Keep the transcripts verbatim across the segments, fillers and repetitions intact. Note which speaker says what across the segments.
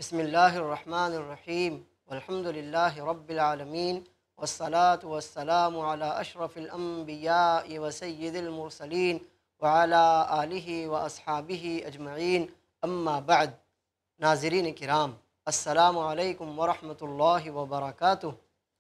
Speaker 1: बिस्मिल्लाहिर्रहमानिर्रहीम वल्हम्दुलिल्लाहि रब्बिल आलमीन वस्सलातु वस्सलामु अला अशरफिल अंबियाइ व सय्यिदिल मुरसलीन व अला आलिहि व अस्हाबिहि अजमईन अम्मा बअद। नाज़रीन किराम, अस्सलामु अलैकुम व रहमतुल्लाहि व बरकातुहू।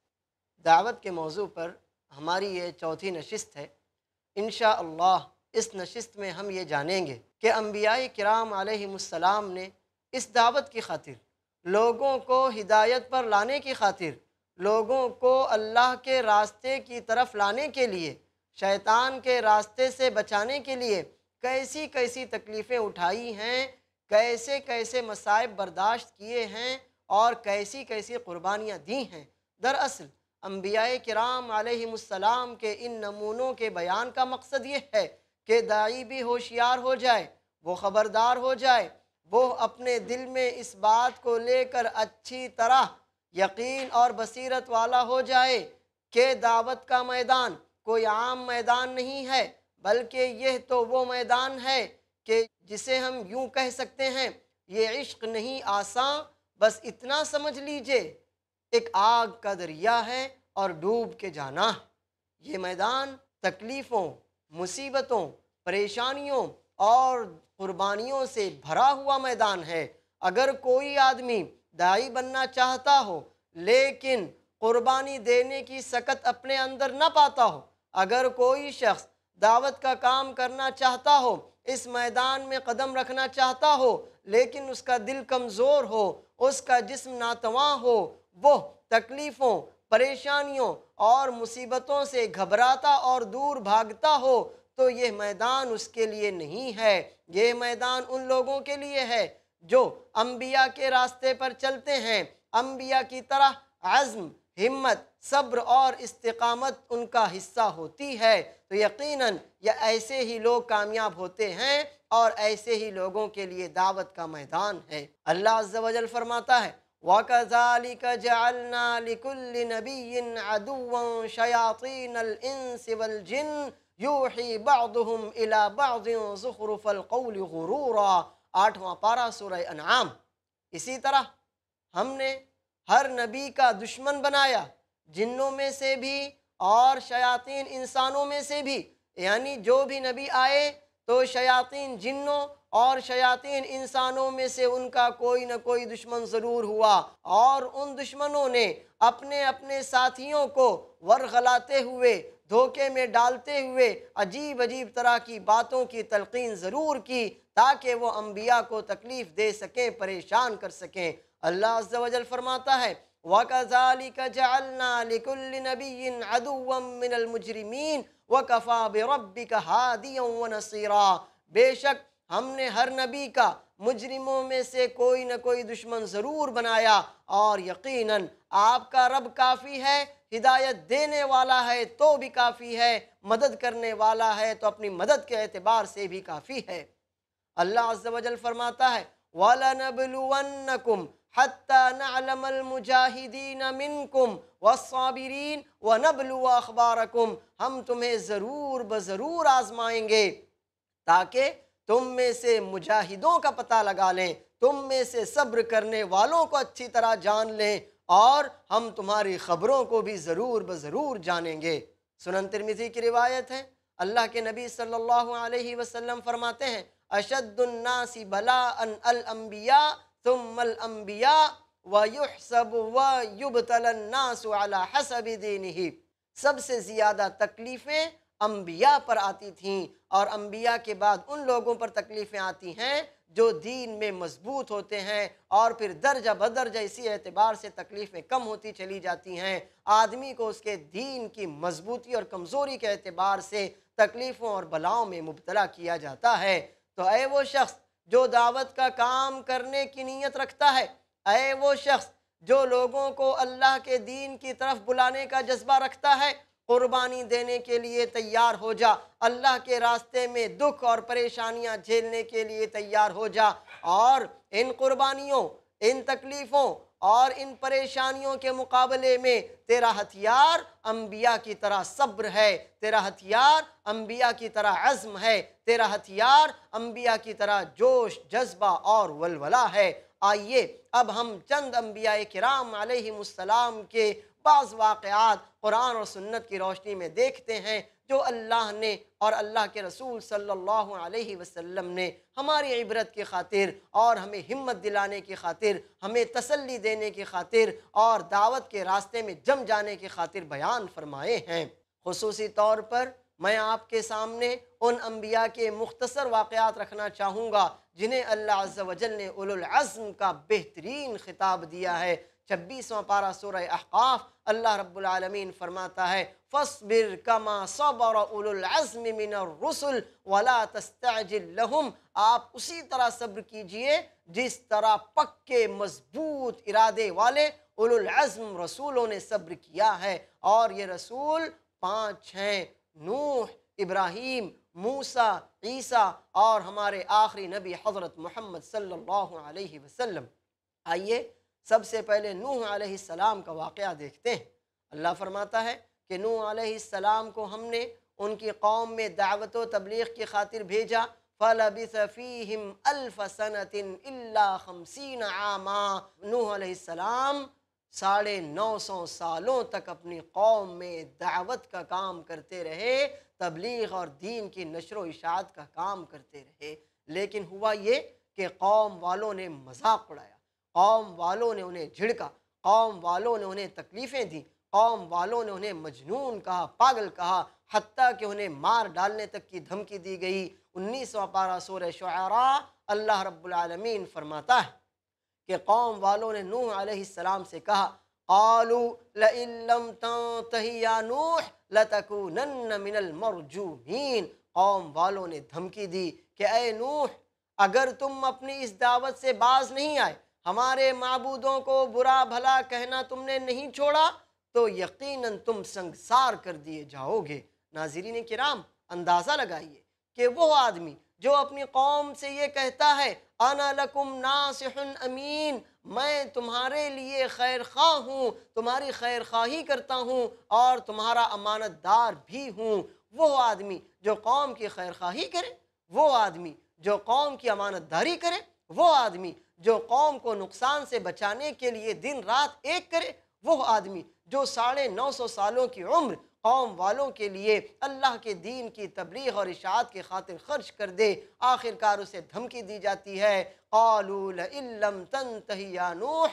Speaker 1: दावत के मौजू पर हमारी ये चौथी नशिस्त है। इंशाअल्लाह इस नशिस्त में हम ये जानेंगे कि अंबियाए किराम अलैहिमुस्सलाम ने इस दावत की खातिर, लोगों को हिदायत पर लाने की खातिर, लोगों को अल्लाह के रास्ते की तरफ लाने के लिए, शैतान के रास्ते से बचाने के लिए कैसी कैसी तकलीफ़ें उठाई हैं, कैसे कैसे मसाइब बर्दाश्त किए हैं और कैसी कैसी क़ुरबानियाँ दी हैं। दरअसल अंबियाए किराम अलैहिमुस्सलाम के इन नमूनों के बयान का मकसद ये है कि दाई भी होशियार हो जाए, वो ख़बरदार हो जाए, वो अपने दिल में इस बात को लेकर अच्छी तरह यकीन और बसीरत वाला हो जाए कि दावत का मैदान कोई आम मैदान नहीं है, बल्कि यह तो वो मैदान है कि जिसे हम यूँ कह सकते हैं, ये इश्क नहीं आसान, बस इतना समझ लीजिए एक आग का दरिया है और डूब के जाना है। ये मैदान तकलीफ़ों, मुसीबतों, परेशानियों और कुर्बानियों से भरा हुआ मैदान है। अगर कोई आदमी दाई बनना चाहता हो लेकिन कुर्बानी देने की सकत अपने अंदर न पाता हो, अगर कोई शख्स दावत का काम करना चाहता हो, इस मैदान में कदम रखना चाहता हो, लेकिन उसका दिल कमज़ोर हो, उसका जिस्म नातवां हो, वो तकलीफ़ों, परेशानियों और मुसीबतों से घबराता और दूर भागता हो, तो यह मैदान उसके लिए नहीं है। यह मैदान उन लोगों के लिए है जो अंबिया के रास्ते पर चलते हैं, अंबिया की तरह अज़्म, हिम्मत, सब्र और इस्तिक़ामत उनका हिस्सा होती है। तो यकीनन ये ऐसे ही लोग कामयाब होते हैं और ऐसे ही लोगों के लिए दावत का मैदान है। अल्लाह अज़्ज़ व जल फरमाता है, वकज़ालिक जअलना लिकुल्लि नबिय्यिन अदुव्वन शयातीनल इंसि वल जिन्न यूही बअदुहुम इला बअदिन ज़ुख़रुफ़ल क़ौलि गुरूरा। आठवां पारा सूरह अनआम। इसी तरह हमने हर नबी का दुश्मन बनाया, जिन्नों में से भी और शयातीन इंसानों में से भी। यानी जो भी नबी आए तो शयातीन जिन्नों और शयातीन इंसानों में से उनका कोई न कोई दुश्मन ज़रूर हुआ, और उन दुश्मनों ने अपने अपने साथियों को वरगलाते हुए, धोखे में डालते हुए अजीब अजीब तरह की बातों की तलक़ीन ज़रूर की, ताकि वो अंबिया को तकलीफ़ दे सकें, परेशान कर सकें। अल्लाह अज़्ज़ व जल फरमाता है, वकज़ालिक जअलना लिकुल्लि नबिय्यिन अदुव्वन मिनल मुजरिमीन वकफ़ा बिरब्बिका हादियन व नसीरा। बेशक हमने हर नबी का मुजरिमों में से कोई न कोई दुश्मन ज़रूर बनाया, और यकीनन आपका रब काफ़ी है, हिदायत देने वाला है तो भी काफ़ी है, मदद करने वाला है तो अपनी मदद के एतबार से भी काफ़ी है। अल्लाह अज़्ज़ व जल फरमाता है, वलनबलुवन्नकुम हत्ता नअलमल मुजाहिदीन मिनकुम वस्साबिरीन व नबलुव अख़बारकुम। हम तुम्हें ज़रूर बज़रूर आज़माएंगे ताकि तुम में से मुजाहिदों का पता लगा लें, तुम में से सब्र करने वालों को अच्छी तरह जान लें, और हम तुम्हारी ख़बरों को भी ज़रूर बज़रूर जानेंगे। सुनन तिरमिज़ी की रिवायत है, अल्लाह के नबी सल्लल्लाहु अलैहि वसल्लम फरमाते हैं, अशद्दुन्नासी बलाअन अल अंबिया सुम्मल अंबिया व युहसबु व युब्तलन नासु अला हसबि दीनिही। सबसे ज़्यादा तकलीफ़ें अंबिया पर आती थीं, और अंबिया के बाद उन लोगों पर तकलीफ़ें आती हैं जो दीन में मजबूत होते हैं, और फिर दर्जा बदर्जा इसी एतबार से तकलीफ़ें कम होती चली जाती हैं। आदमी को उसके दीन की मजबूती और कमज़ोरी के एतबार से तकलीफ़ों और बलाओं में मुब्तला किया जाता है। तो ऐ वो शख्स जो दावत का काम करने की नीयत रखता है, ऐ वो शख्स जो लोगों को अल्लाह के दीन की तरफ बुलाने का जज्बा रखता है, कुर्बानी देने के लिए तैयार हो जा, अल्लाह के रास्ते में दुख और परेशानियां झेलने के लिए तैयार हो जा, और इन कुर्बानियों, इन तकलीफ़ों और इन परेशानियों के मुकाबले में तेरा हथियार अंबिया की तरह सब्र है, तेरा हथियार अंबिया की तरह अज़्म है, तेरा हथियार अंबिया की तरह जोश, जज्बा और वलवला है। آئیے اب ہم چند انبیاء کرام علیہم السلام کے بعض واقعات قرآن اور سنت کی روشنی میں دیکھتے ہیں جو اللہ نے اور اللہ کے رسول صلی اللہ علیہ وسلم نے ہماری عبرت کی خاطر اور ہمیں ہمت دلانے کی خاطر، ہمیں تسلی دینے کی خاطر اور دعوت کے راستے میں جم جانے کی خاطر بیان فرمائے ہیں۔ خصوصی طور پر میں آپ کے سامنے ان انبیاء کے مختصر واقعات رکھنا چاہوں گا جنہیں اللہ عز و جل نے اولو العزم کا بہترین خطاب دیا ہے۔ چھبیسواں پارہ سورہ احقاف، اللہ رب العالمین فرماتا ہے فَاصْبِرْ كَمَا صَبَرَ أُولُو الْعَزْمِ مِنَ الرُّسُلِ وَلَا تَسْتَعْجِلْ لَهُمْ، آپ اسی طرح صبر کیجئے جس طرح پکے مضبوط ارادے والے اولو العزم رسولوں نے صبر کیا ہے، اور یہ رسول پانچ ہیں: نوح، ابراہیم، موسیٰ، عیسیٰ اور ہمارے آخری نبی حضرت محمد صلی اللہ علیہ وسلم۔ آئیے سب سے پہلے نوح علیہ السلام کا واقعہ دیکھتے ہیں۔ اللہ فرماتا ہے کہ نوح علیہ السلام کو ہم نے ان کی قوم میں دعوت و تبلیغ کی خاطر بھیجا۔ فَلَبِثَ فِيهِمْ أَلْفَ سَنَةٍ إِلَّا خَمْسِينَ عَامًا، نوح علیہ السلام ساڑھے نو سو سالوں تک اپنی قوم میں دعوت کا کام کرتے رہے، تبلیغ اور دین کی نشر و اشاعت کا کام کرتے رہے، لیکن ہوا یہ کہ قوم والوں نے مذاق اڑایا، قوم والوں نے انہیں جھڑکا، قوم والوں نے انہیں تکلیفیں دیں، قوم والوں نے انہیں مجنون کہا، پاگل کہا، حتیٰ کہ انہیں مار ڈالنے تک کی دھمکی دی گئی۔ انیسواں پارہ سورہ شعراء، اللہ رب العالمین فرماتا ہے کہ قوم والوں نے نوح علیہ السلام سے کہا قالوا لئن لم تنتہ یا نوح لتکونن من المرجومین، قوم والوں نے دھمکی دی کہ اے نوح اگر تم اپنی اس دعوت سے باز نہیں آئے، ہمارے معبودوں کو برا بھلا کہنا تم نے نہیں چھوڑا، تو یقیناً تم سنگسار کر دیے جاؤ گے۔ ناظرین کرام، اندازہ لگائیے کہ وہ آدمی جو اپنی قوم سے یہ کہتا ہے انا لکم ناصح امین، میں تمہارے لیے خیر خواہ ہوں، تمہاری خیر خواہی کرتا ہوں اور تمہارا امانت دار بھی ہوں، وہ آدمی جو قوم کی خیر خواہی کرے، وہ آدمی جو قوم کی امانت داری کرے، وہ آدمی جو قوم کو نقصان سے بچانے کے لیے دن رات ایک کرے، وہ آدمی جو ساڑھے نو سو سالوں کی عمر قوم والوں کے لیے اللہ کے دین کی تبلیغ اور اشاعت کی خاطر خرچ کر دے، آخر کار اسے دھمکی دی جاتی ہے قالوا لئن لم تنتہ یا نوح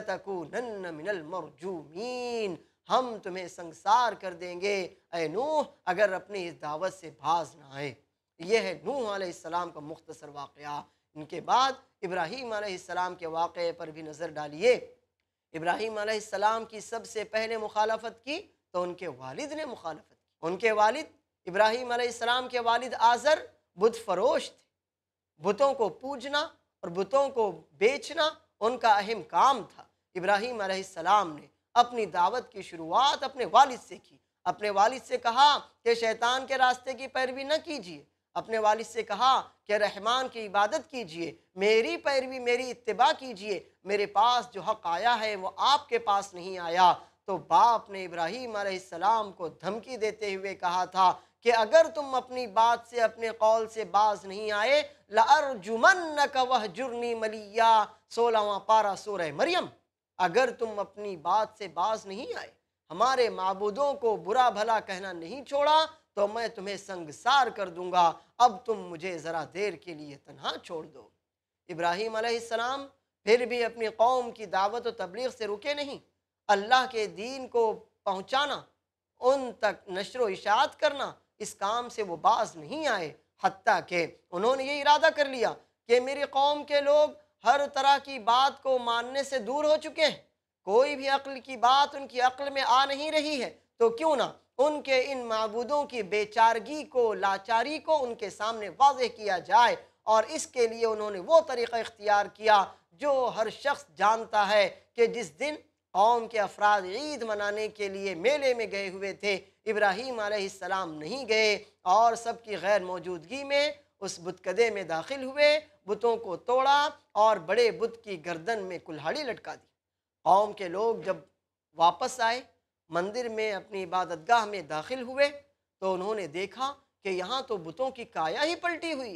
Speaker 1: لتکونن من المرجومین، ہم تمہیں سنگسار کر دیں گے اے نوح اگر اپنی اس دعوت سے باز نہ آئے۔ یہ ہے نوح علیہ السلام کا مختصر واقعہ۔ ان کے بعد ابراہیم علیہ السلام کے واقعے پر بھی نظر ڈالیے۔ ابراہیم علیہ السلام کی سب سے پہلے مخالفت کی تو ان کے والد نے مخالفت کی۔ ان کے والد ابراہیم علیہ السلام کے والد آزر بت فروش تھے، بتوں کو پوجنا اور بتوں کو بیچنا ان کا اہم کام تھا۔ ابراہیم علیہ السلام نے اپنی دعوت کی شروعات اپنے والد سے کی، اپنے والد سے کہا کہ شیطان کے راستے کی پیروی نہ کیجیے، اپنے والد سے کہا کہ رحمان کی عبادت کیجیے، میری پیروی میری اتباع کیجیے، میرے پاس جو حق آیا ہے وہ آپ کے پاس نہیں آیا۔ تو باپ نے ابراہیم علیہ السلام کو دھمکی دیتے ہوئے کہا تھا کہ اگر تم اپنی بات سے اپنے قول سے باز نہیں آئے لَأَرْجُمَنَّكَ وَهْجُرْنِي مَلِيًّا، سولہواں پارہ سورہ مریم، اگر تم اپنی بات سے باز نہیں آئے، ہمارے معبودوں کو برا بھلا کہنا نہیں چھوڑا، تو میں تمہیں سنگسار کر دوں گا، اب تم مجھے ذرا دیر کے لیے تنہا چھوڑ دو۔ ابراہیم علیہ السلام پھر بھی اپنی قوم کی دعوت و تبلیغ سے رکے نہیں، اللہ کے دین کو پہنچانا، ان تک نشر و اشاعت کرنا، اس کام سے وہ باز نہیں آئے، حتیٰ کہ انہوں نے یہ ارادہ کر لیا کہ میری قوم کے لوگ ہر طرح کی بات کو ماننے سے دور ہو چکے ہیں، کوئی بھی عقل کی بات ان کی عقل میں آ نہیں رہی ہے، تو کیوں نہ ان کے ان معبودوں کی بے چارگی کو، لاچاری کو ان کے سامنے واضح کیا جائے، اور اس کے لیے انہوں نے وہ طریقہ اختیار کیا جو ہر شخص جانتا ہے کہ جس دن قوم کے افراد عید منانے کے لیے میلے میں گئے ہوئے تھے، ابراہیم علیہ السلام نہیں گئے اور سب کی غیر موجودگی میں اس بتکدے میں داخل ہوئے، بتوں کو توڑا اور بڑے بت کی گردن میں کلہاڑی لٹکا دی۔ قوم کے لوگ جب واپس آئے، مندر میں اپنی عبادت گاہ میں داخل ہوئے، تو انہوں نے دیکھا کہ یہاں تو بتوں کی کایا ہی پلٹی ہوئی ہے،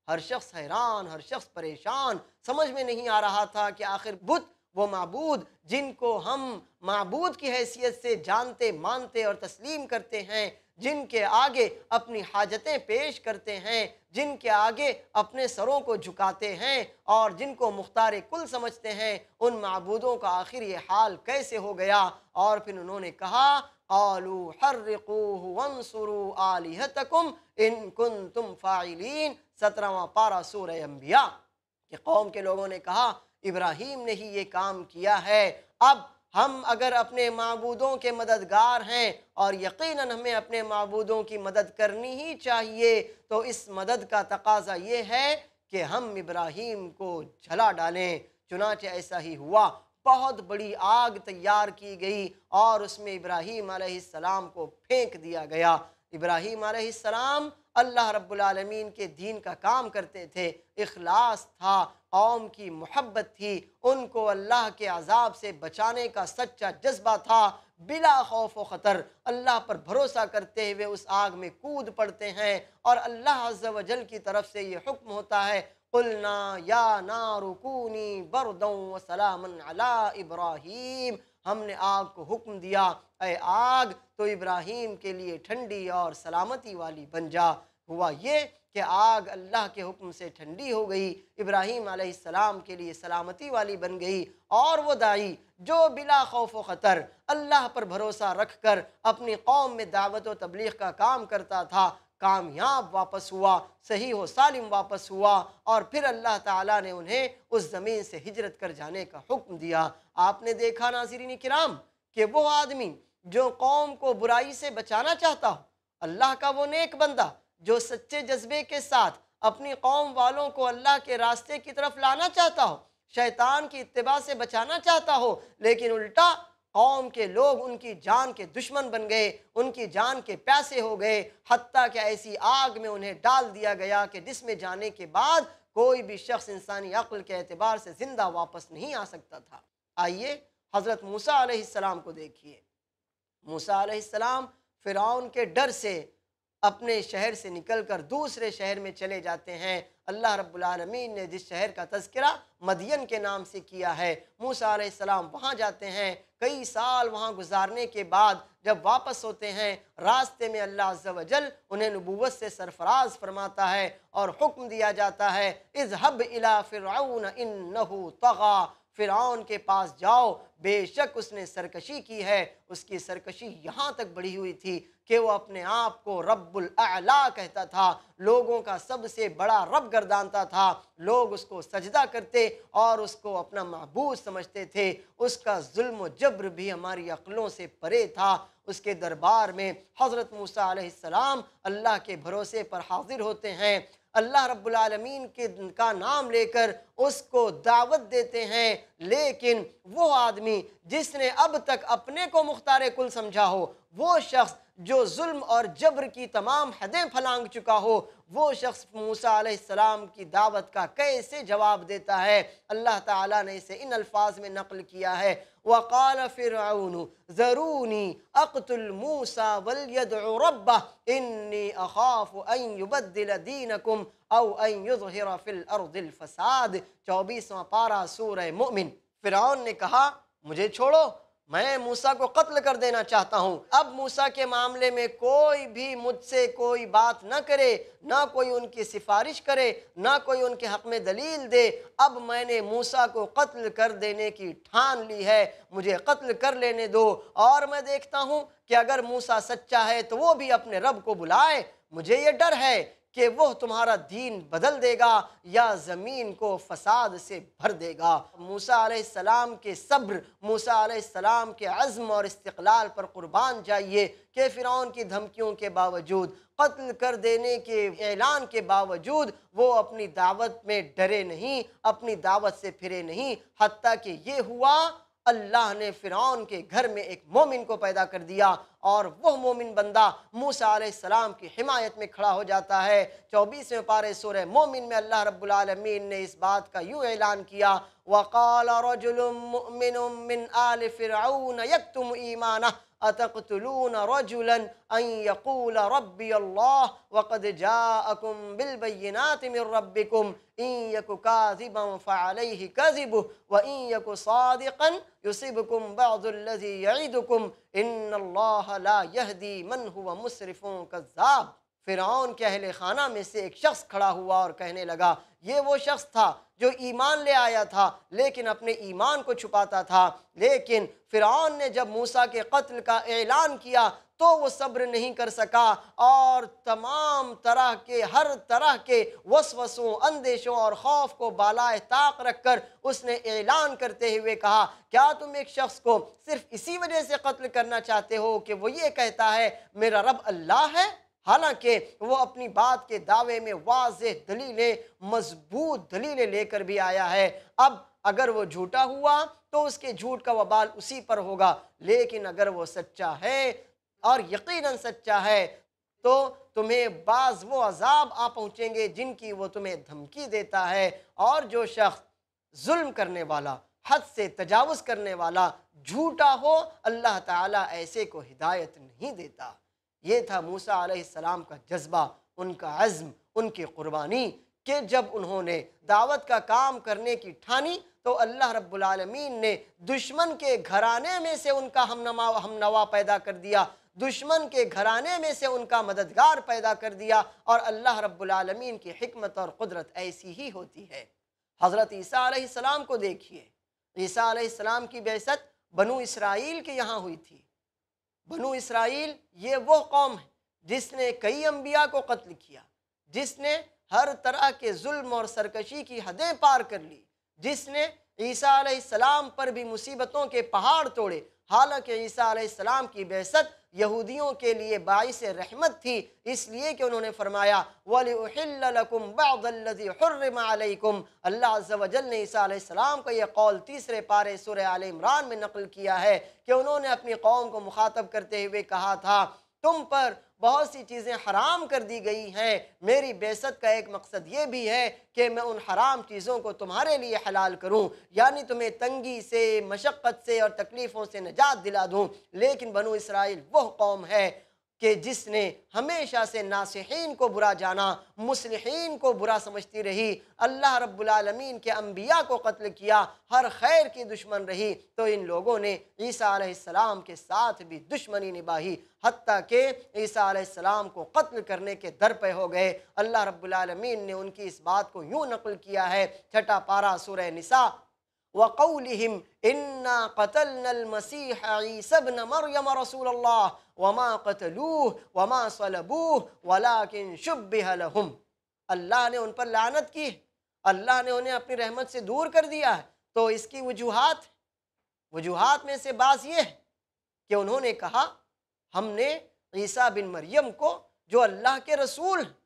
Speaker 1: ہر شخص حیران، ہر شخص پریشان، سمجھ میں نہیں آ رہا تھا کہ آخر بت، وہ معبود جن کو ہم معبود کی حیثیت سے جانتے، مانتے اور تسلیم کرتے ہیں، جن کے آگے اپنی حاجتیں پیش کرتے ہیں، جن کے آگے اپنے سروں کو جھکاتے ہیں اور جن کو مختار کل سمجھتے ہیں، ان معبودوں کا آخر یہ حال کیسے ہو گیا؟ اور پھر انہوں نے کہا قالوا حرقوه وانصروا آلہتکم ان کنتم فاعلین، سترہواں پارہ سورہ انبیاء، کہ قوم کے لوگوں نے کہا ابراہیم نے ہی یہ کام کیا ہے، اب ہم اگر اپنے معبودوں کے مددگار ہیں اور یقیناً ہمیں اپنے معبودوں کی مدد کرنی ہی چاہیے، تو اس مدد کا تقاضا یہ ہے کہ ہم ابراہیم کو جلا ڈالیں۔ چنانچہ ایسا ہی ہوا، بہت بڑی آگ تیار کی گئی اور اس میں ابراہیم علیہ السلام کو پھینک دیا گیا۔ ابراہیم علیہ السلام اللہ رب العالمین کے دین کا کام کرتے تھے، اخلاص تھا، قوم کی محبت تھی، ان کو اللہ کے عذاب سے بچانے کا سچا جذبہ تھا، بلا خوف و خطر اللہ پر بھروسہ کرتے ہوئے اس آگ میں کود پڑتے ہیں، اور اللہ عز و جل کی طرف سے یہ حکم ہوتا ہے قلنا یا نار کونی بردا وسلاما علی ابراہیم، ہم نے آگ کو حکم دیا اے آگ تو ابراہیم کے لیے ٹھنڈی اور سلامتی والی بن جا۔ ہوا یہ کہ آگ اللہ کے حکم سے ٹھنڈی ہو گئی، ابراہیم علیہ السلام کے لیے سلامتی والی بن گئی، اور وہ داعی جو بلا خوف و خطر اللہ پر بھروسہ رکھ کر اپنی قوم میں دعوت و تبلیغ کا کام کرتا تھا، کامیاب واپس ہوا، صحیح و سالم واپس ہوا، اور پھر اللہ تعالیٰ نے انہیں اس زمین سے ہجرت کر جانے کا حکم دیا۔ آپ نے دیکھا ناظرین کرام کہ وہ آدمی جو قوم کو برائی سے بچانا چاہتا ہو، اللہ کا وہ نیک بندہ جو سچے جذبے کے ساتھ اپنی قوم والوں کو اللہ کے راستے کی طرف لانا چاہتا ہو، شیطان کی اتباع سے بچانا چاہتا ہو، لیکن الٹا قوم کے لوگ ان کی جان کے دشمن بن گئے، ان کی جان کے پیاسے ہو گئے، حتیٰ کہ ایسی آگ میں انہیں ڈال دیا گیا کہ جس میں جانے کے بعد کوئی بھی شخص انسانی عقل کے اعتبار سے زندہ واپس نہیں آ سکتا تھا۔ آئیے حضرت موسیٰ علیہ السلام کو دیکھیے۔ موسیٰ علیہ السلام فرعون کے ڈر سے اپنے شہر سے نکل کر دوسرے شہر میں چلے جاتے ہیں۔ اللہ رب العالمین نے جس شہر کا تذکرہ مدین کے نام سے کیا ہے، موسیٰ علیہ السلام وہاں جاتے ہیں، کئی سال وہاں گزارنے کے بعد جب واپس ہوتے ہیں، راستے میں اللہ عز و جل انہیں نبوت سے سرفراز فرماتا ہے اور حکم دیا جاتا ہے اذهب الى فرعون انه طغى، فرعون کے پاس جاؤ، بے شک اس نے سرکشی کی ہے۔ اس کی سرکشی یہاں تک بڑھی ہوئی تھی کہ وہ اپنے آپ کو رب الاعلیٰ کہتا تھا، لوگوں کا سب سے بڑا رب گردانتا تھا، لوگ اس کو سجدہ کرتے اور اس کو اپنا معبود سمجھتے تھے۔ اس کا ظلم و جبر بھی ہماری عقلوں سے پرے تھا۔ اس کے دربار میں حضرت موسیٰ علیہ السلام اللہ کے بھروسے پر حاضر ہوتے ہیں، اللہ رب العالمین کے کا نام لے کر اس کو دعوت دیتے ہیں، لیکن وہ آدمی جس نے اب تک اپنے کو مختار کل سمجھا ہو، وہ شخص جو ظلم اور جبر کی تمام حدیں پھلانگ چکا ہو، وہ شخص موسیٰ علیہ السلام کی دعوت کا کیسے جواب دیتا ہے؟ اللہ تعالیٰ نے اسے ان الفاظ میں نقل کیا ہے وَقَالَ فِرْعَوْنُ ذَرُونِي أَقْتُلْ مُوسَى وَلْيَدْعُ رَبَّهُ إِنِّي أَخَافُ أَن يُبَدِّلَ دِينَكُمْ أَوْ أَن يُظْهِرَ فِي الْأَرْضِ الْفَسَادِ، چوبیسواں پارہ سورہ مؤمن۔ فرعون نے کہا مجھے چھوڑو، میں موسیٰ کو قتل کر دینا چاہتا ہوں۔ اب موسیٰ کے معاملے میں کوئی بھی مجھ سے کوئی بات نہ کرے، نہ کوئی ان کی سفارش کرے، نہ کوئی ان کے حق میں دلیل دے۔ اب میں نے موسیٰ کو قتل کر دینے کی ٹھان لی ہے، مجھے قتل کر لینے دو، اور میں دیکھتا ہوں کہ اگر موسیٰ سچا ہے تو وہ بھی اپنے رب کو بلائے۔ مجھے یہ ڈر ہے کہ وہ تمہارا دین بدل دے گا یا زمین کو فساد سے بھر دے گا۔ موسیٰ علیہ السلام کے صبر، موسیٰ علیہ السلام کے عزم اور استقلال پر قربان جائیے کہ فرعون کی دھمکیوں کے باوجود، قتل کر دینے کے اعلان کے باوجود وہ اپنی دعوت میں ڈرے نہیں، اپنی دعوت سے پھرے نہیں، حتیٰ کہ یہ ہوا اللہ نے فرعون کے گھر میں ایک مومن کو پیدا کر دیا، اور وہ مومن بندہ موسیٰ علیہ السلام کی حمایت میں کھڑا ہو جاتا ہے۔ چوبیسویں پارے سورہ مومن میں اللہ رب العالمین نے اس بات کا یوں اعلان کیا وَقَالَ رَجُلٌ مُؤْمِنٌ مِّنْ آلِ فِرْعَوْنَ يَكْتُمُ إِيمَانَهُ اتقتلون رجلا ان یقول ربی اللہ وقد جاءکم بالبینات من ربکم ان یک کاذبا فعلیہ کذبہ وان یک صادقا یصبکم بعض الذی یعدکم ان اللہ لا یہدی من هو مسرف کذاب۔ فرعون کے اہل خانہ میں سے ایک شخص کھڑا ہوا اور کہنے لگا، یہ وہ شخص تھا جو ایمان لے آیا تھا لیکن اپنے ایمان کو چھپاتا تھا، لیکن فرعون نے جب موسیٰ کے قتل کا اعلان کیا تو وہ صبر نہیں کر سکا اور تمام طرح کے ہر طرح کے وسوسوں، اندیشوں اور خوف کو بالائے طاق رکھ کر اس نے اعلان کرتے ہوئے کہا، کیا تم ایک شخص کو صرف اسی وجہ سے قتل کرنا چاہتے ہو کہ وہ یہ کہتا ہے میرا رب اللہ ہے؟ حالانکہ وہ اپنی بات کے دعوے میں واضح دلیلیں، مضبوط دلیلیں لے کر بھی آیا ہے۔ اب اگر وہ جھوٹا ہوا تو اس کے جھوٹ کا وبال اسی پر ہوگا، لیکن اگر وہ سچا ہے اور یقیناً سچا ہے تو تمہیں بعض وہ عذاب آ پہنچیں گے جن کی وہ تمہیں دھمکی دیتا ہے، اور جو شخص ظلم کرنے والا، حد سے تجاوز کرنے والا جھوٹا ہو، اللہ تعالیٰ ایسے کو ہدایت نہیں دیتا۔ یہ تھا موسیٰ علیہ السلام کا جذبہ، ان کا عزم، ان کی قربانی، کہ جب انہوں نے دعوت کا کام کرنے کی ٹھانی تو اللہ رب العالمین نے دشمن کے گھرانے میں سے ان کا ہم نما ہم نوا پیدا کر دیا، دشمن کے گھرانے میں سے ان کا مددگار پیدا کر دیا، اور اللہ رب العالمین کی حکمت اور قدرت ایسی ہی ہوتی ہے۔ حضرت عیسیٰ علیہ السلام کو دیکھیے، عیسیٰ علیہ السلام کی بعثت بنو اسرائیل کے یہاں ہوئی تھی۔ بنو اسرائیل یہ وہ قوم ہے جس نے کئی انبیاء کو قتل کیا، جس نے ہر طرح کے ظلم اور سرکشی کی حدیں پار کر لی، جس نے عیسیٰ علیہ السلام پر بھی مصیبتوں کے پہاڑ توڑے۔ حالانکہ عیسیٰ علیہ السلام کی بعثت یہودیوں کے لیے باعث رحمت تھی، اس لیے کہ انہوں نے فرمایا وَلِأُحِلَّ لَكُمْ بَعْضَ الَّذِي حُرِّمَ عَلَيْكُمْ۔ اللہ عز و جل نے عیسیٰ علیہ السلام کا یہ قول تیسرے پارے سورہ آل عمران میں نقل کیا ہے کہ انہوں نے اپنی قوم کو مخاطب کرتے ہوئے کہا تھا، تم پر بہت سی چیزیں حرام کر دی گئی ہیں، میری بعثت کا ایک مقصد یہ بھی ہے کہ میں ان حرام چیزوں کو تمہارے لیے حلال کروں، یعنی تمہیں تنگی سے، مشقت سے اور تکلیفوں سے نجات دلا دوں۔ لیکن بنو اسرائیل وہ قوم ہے کہ جس نے ہمیشہ سے ناصحین کو برا جانا، مصلحین کو برا سمجھتی رہی، اللہ رب العالمین کے انبیاء کو قتل کیا، ہر خیر کی دشمن رہی، تو ان لوگوں نے عیسیٰ علیہ السلام کے ساتھ بھی دشمنی نباہی، حتیٰ کہ عیسیٰ علیہ السلام کو قتل کرنے کے در پہ ہو گئے۔ اللہ رب العالمین نے ان کی اس بات کو یوں نقل کیا ہے، چھٹا پارہ سورہ نساء، وَقَوْلِهِمْ إِنَّا قَتَلْنَا الْمَسِيحَ عِيسَى ابْنَ مَرْيَمَ رَسُولَ اللَّهِ وَمَا قَتَلُوهُ وَمَا صَلَبُوهُ وَلَكِنْ شُبِّهَ لَهُمْ۔ اللہ نے ان پر لعنت کی، اللہ نے انہیں اپنی رحمت سے دور کر دیا ہے۔ تو اس کی وجوہات وجوہات میں سے بعض یہ ہے کہ انہوں نے کہا ہم نے عیسیٰ بن مریم کو جو اللہ کے رسول ہیں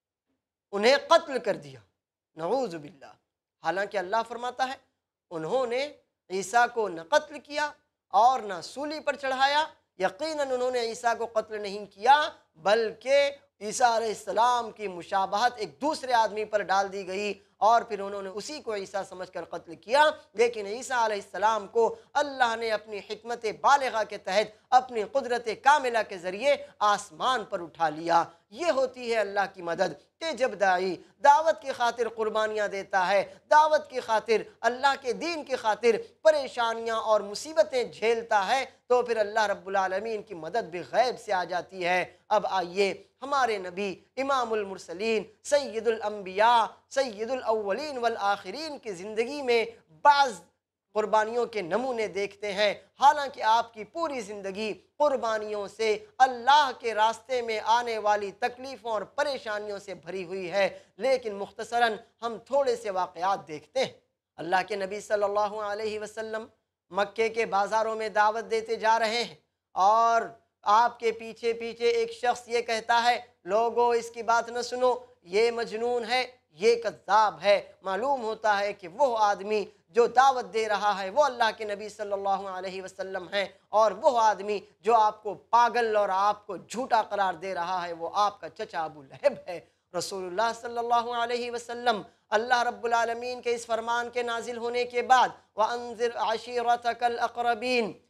Speaker 1: انہیں قتل کر دیا، نعوذ باللہ۔ حالانکہ اللہ فرماتا ہے انہوں نے عیسیٰ کو نہ قتل کیا اور نہ سولی پر چڑھایا، یقیناً انہوں نے عیسیٰ کو قتل نہیں کیا بلکہ عیسیٰ علیہ السلام کی مشابہت ایک دوسرے آدمی پر ڈال دی گئی اور پھر انہوں نے اسی کو عیسیٰ سمجھ کر قتل کیا۔ لیکن عیسیٰ علیہ السلام کو اللہ نے اپنی حکمت بالغہ کے تحت اپنی قدرت کاملہ کے ذریعے آسمان پر اٹھا لیا۔ یہ ہوتی ہے اللہ کی مدد کہ جب داعی دعوت کی خاطر قربانیاں دیتا ہے، دعوت کی خاطر، اللہ کے دین کی خاطر پریشانیاں اور مصیبتیں جھیلتا ہے تو پھر اللہ رب العالمین کی مدد بھی غیب سے آ جاتی ہے۔ اب آئیے ہمارے نبی امام المرسلین سید الانبیاء سید الاولین والآخرین کی زندگی میں بعض قربانیوں کے نمونے دیکھتے ہیں۔ حالانکہ آپ کی پوری زندگی قربانیوں سے، اللہ کے راستے میں آنے والی تکلیفوں اور پریشانیوں سے بھری ہوئی ہے، لیکن مختصراً ہم تھوڑے سے واقعات دیکھتے ہیں۔ اللہ کے نبی صلی اللہ علیہ وسلم مکے کے بازاروں میں دعوت دیتے جا رہے ہیں اور آپ کے پیچھے پیچھے ایک شخص یہ کہتا ہے لوگوں اس کی بات نہ سنو، یہ مجنون ہے، یہ کذاب ہے۔ معلوم ہوتا ہے کہ وہ آدمی جو دعوت دے رہا ہے وہ اللہ کے نبی صلی اللہ علیہ وسلم ہیں، اور وہ آدمی جو آپ کو پاگل اور آپ کو جھوٹا قرار دے رہا ہے وہ آپ کا چچا ابو لہب ہے۔ رسول اللہ صلی اللہ علیہ وسلم اللہ رب العالمین کے اس فرمان کے نازل ہونے کے بعد وَأَنذِرْ عَشِيرَتَكَ الْأَقْرَبِينَ،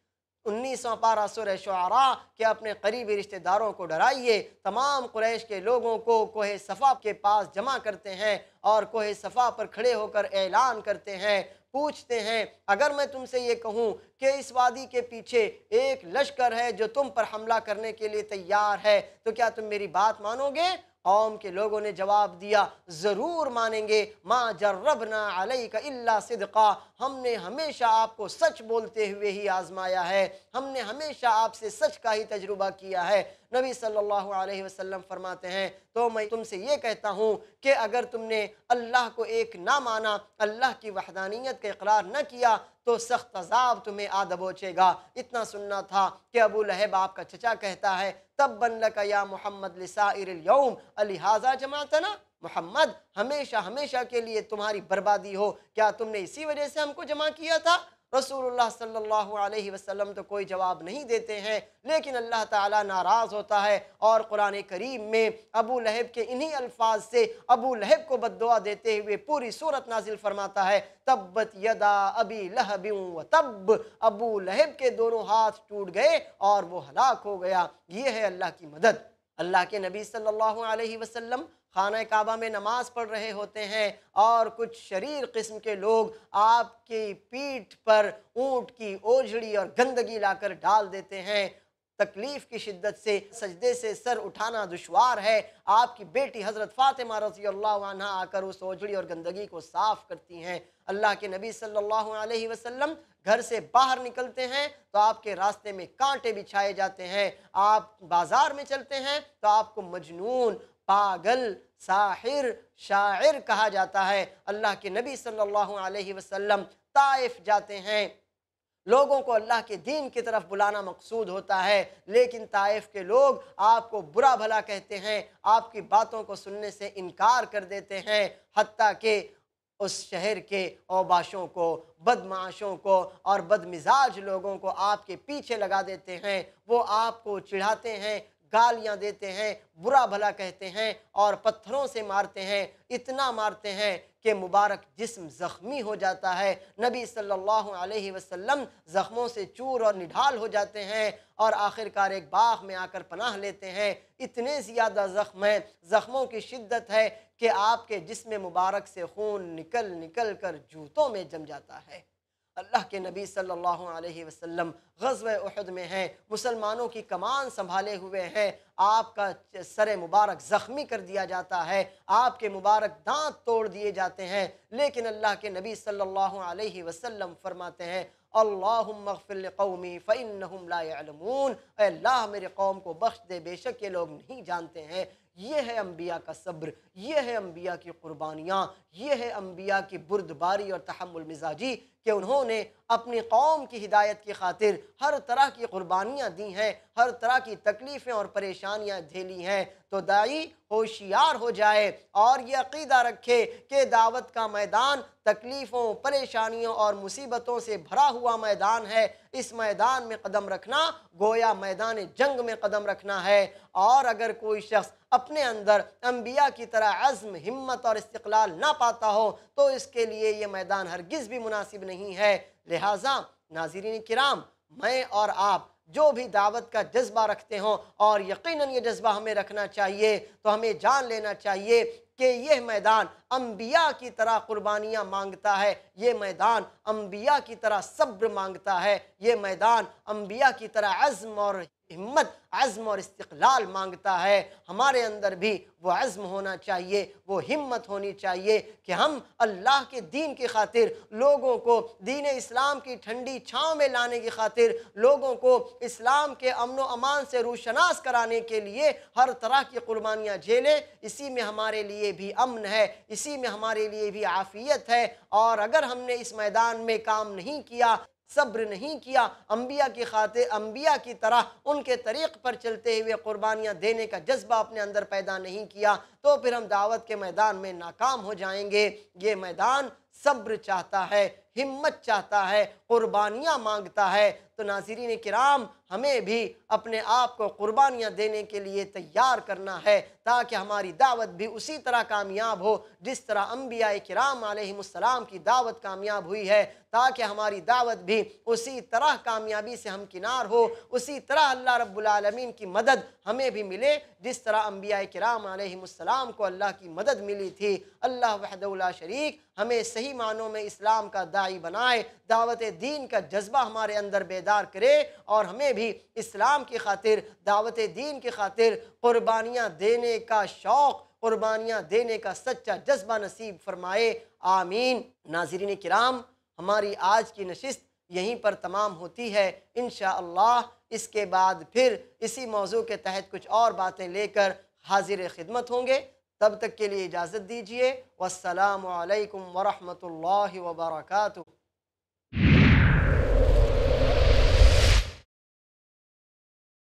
Speaker 1: انیسواں پارہ سورہ شعراء کہ اپنے قریبی رشتہ داروں کو ڈرائیے۔ تمام قریش کے لوگوں کو کوہ صفا کے پاس جمع کرتے ہیں اور کوہ صفا پر کھڑے ہو کر اعلان کرتے ہیں، پوچھتے ہیں اگر میں تم سے یہ کہوں کہ اس وادی کے پیچھے ایک لشکر ہے جو تم پر حملہ کرنے کے لیے تیار ہے تو کیا تم میری بات مانو گے؟ قوم کے لوگوں نے جواب دیا ضرور مانیں گے، ما جربنا علیک الا صدقا، ہم نے ہمیشہ آپ کو سچ بولتے ہوئے ہی آزمایا ہے، ہم نے ہمیشہ آپ سے سچ کا ہی تجربہ کیا ہے۔ نبی صلی اللہ علیہ وسلم فرماتے ہیں تو میں تم سے یہ کہتا ہوں کہ اگر تم نے اللہ کو ایک نہ مانا، اللہ کی وحدانیت کا اقرار نہ کیا تو سخت عذاب تمہیں آ دبوچے گا۔ اتنا سننا تھا کہ ابو لہب آپ کا چچا کہتا ہے تبا لک یا محمد لسائر الیوم الہذا جماعتنا، محمد ہمیشہ ہمیشہ کے لیے تمہاری بربادی ہو، کیا تم نے اسی وجہ سے ہم کو جمع کیا تھا؟ رسول اللہ صلی اللہ علیہ وسلم تو کوئی جواب نہیں دیتے ہیں، لیکن اللہ تعالیٰ ناراض ہوتا ہے اور قرآن کریم میں ابو لہب کے انہی الفاظ سے ابو لہب کو بد دعا دیتے ہوئے پوری سورت نازل فرماتا ہے تبت یدا ابی لہب و تب، ابو لہب کے دونوں ہاتھ ٹوٹ گئے اور وہ ہلاک ہو گیا۔ یہ ہے اللہ کی مدد۔ اللہ کے نبی صلی اللہ علیہ وسلم خانہ کعبہ میں نماز پڑھ رہے ہوتے ہیں اور کچھ شریر قسم کے لوگ آپ کی پیٹھ پر اونٹ کی اوجھڑی اور گندگی لا کر ڈال دیتے ہیں۔ تکلیف کی شدت سے سجدے سے سر اٹھانا دشوار ہے۔ آپ کی بیٹی حضرت فاطمہ رضی اللہ عنہ آ کر اس اوجھڑی اور گندگی کو صاف کرتی ہیں۔ اللہ کے نبی صلی اللہ علیہ وسلم گھر سے باہر نکلتے ہیں تو آپ کے راستے میں کانٹے بچھائے جاتے ہیں۔ آپ بازار میں چلتے ہیں تو آپ کو مجنون، پاگل، ساحر، شاعر کہا جاتا ہے۔ اللہ کے نبی صلی اللہ علیہ وسلم طائف جاتے ہیں، لوگوں کو اللہ کے دین کی طرف بلانا مقصود ہوتا ہے، لیکن طائف کے لوگ آپ کو برا بھلا کہتے ہیں، آپ کی باتوں کو سننے سے انکار کر دیتے ہیں، حتیٰ کہ اس شہر کے اوباشوں کو، بدمعاشوں کو اور بدمزاج لوگوں کو آپ کے پیچھے لگا دیتے ہیں۔ وہ آپ کو چڑھاتے ہیں، گالیاں دیتے ہیں، برا بھلا کہتے ہیں اور پتھروں سے مارتے ہیں، اتنا مارتے ہیں کہ مبارک جسم زخمی ہو جاتا ہے۔ نبی صلی اللہ علیہ وسلم زخموں سے چور اور نڈھال ہو جاتے ہیں اور آخر کار ایک باغ میں آ کر پناہ لیتے ہیں۔ اتنے زیادہ زخم ہیں، زخموں کی شدت ہے کہ آپ کے جسم مبارک سے خون نکل نکل کر جوتوں میں جم جاتا ہے۔ اللہ کے نبی صلی اللہ علیہ وسلم غزوہ احد میں ہیں، مسلمانوں کی کمان سنبھالے ہوئے ہیں، آپ کا سر مبارک زخمی کر دیا جاتا ہے، آپ کے مبارک دانت توڑ دیے جاتے ہیں، لیکن اللہ کے نبی صلی اللہ علیہ وسلم فرماتے ہیں اللہم اغفر لقومی فإنہم لا يعلمون، اے اللہ میرے قوم کو بخش دے، بے شک یہ لوگ نہیں جانتے ہیں۔ یہ ہے انبیاء کا صبر، یہ ہے انبیاء کی قربانیاں، یہ ہے انبیاء کی بردباری اور تحمل مزاجی کہ انہوں نے اپنی قوم کی ہدایت کی خاطر ہر طرح کی قربانیاں دی ہیں، ہر طرح کی تکلیفیں اور پریشانیاں جھیلی ہیں۔ تو داعی ہوشیار ہو جائے اور یہ عقیدہ رکھے کہ دعوت کا میدان تکلیفوں، پریشانیوں اور مصیبتوں سے بھرا ہوا میدان ہے۔ اس میدان میں قدم رکھنا گویا میدان جنگ میں قدم رکھنا ہے، اور اگر کوئی شخص اپنے اندر انبیاء کی طرح عزم، ہمت اور استقلال نہ پاتا ہو تو اس کے لیے یہ میدان ہرگز بھی مناسب نہیں ہے۔ لہٰذا ناظرین کرام، میں اور آپ جو بھی دعوت کا جذبہ رکھتے ہوں، اور یقیناً یہ جذبہ ہمیں رکھنا چاہیے، تو ہمیں جان لینا چاہیے کہ یہ میدان انبیاء کی طرح قربانیاں مانگتا ہے، یہ میدان انبیاء کی طرح صبر مانگتا ہے، یہ میدان انبیاء کی طرح عزم اور ہمت، عزم اور استقلال مانگتا ہے۔ ہمارے اندر بھی وہ عزم ہونا چاہیے، وہ ہمت ہونی چاہیے کہ ہم اللہ کے دین کی خاطر لوگوں کو دین اسلام کی ٹھنڈی چھاؤں میں لانے کی خاطر لوگوں کو اسلام کے امن و امان سے روشناس کرانے کے لیے ہر طرح کی قربانیاں جھیلیں۔ اسی میں ہمارے لیے بھی امن ہے، اسی میں ہمارے لیے بھی عافیت ہے، اور اگر ہم نے اس میدان میں کام نہیں کیا، صبر نہیں کیا، انبیاء کی خاطر انبیاء کی طرح ان کے طریق پر چلتے ہوئے قربانیاں دینے کا جذبہ اپنے اندر پیدا نہیں کیا، تو پھر ہم دعوت کے میدان میں ناکام ہو جائیں گے۔ یہ میدان صبر چاہتا ہے، ہمت چاہتا ہے، قربانیاں مانگتا ہے۔ تو ناظرین کرام، ہمیں بھی اپنے آپ کو قربانیاں دینے کے لیے تیار کرنا ہے تاکہ ہماری دعوت بھی اسی طرح کامیاب ہو جس طرح انبیاء کرام علیہم السلام کی دعوت کامیاب ہوئی ہے، تاکہ ہماری دعوت بھی اسی طرح کامیابی سے ہمکنار ہو، اسی طرح اللہ رب العالمین کی مدد ہمیں بھی ملے جس طرح انبیاء کرام علیہم السلام کو اللہ کی مدد ملی تھی۔ اللہ وحدہ لا شریک ہمیں صحیح معنوں میں اسلام کا داعی بنائے، دعوت دین کا جذبہ ہمارے اندر بیدار کرے، اور ہمیں بھی اسلام کی خاطر، دعوت دین کی خاطر قربانیاں دینے کا شوق، قربانیاں دینے کا سچا جذبہ نصیب فرمائے، آمین۔ ناظرین کرام، ہماری آج کی نشست یہیں پر تمام ہوتی ہے۔ انشاءاللہ اس کے بعد پھر اسی موضوع کے تحت کچھ اور باتیں لے کر حاضر خدمت ہوں گے۔ تب تک کے لیے اجازت دیجیے۔ والسلام علیکم ورحمۃ اللہ وبرکاتہ۔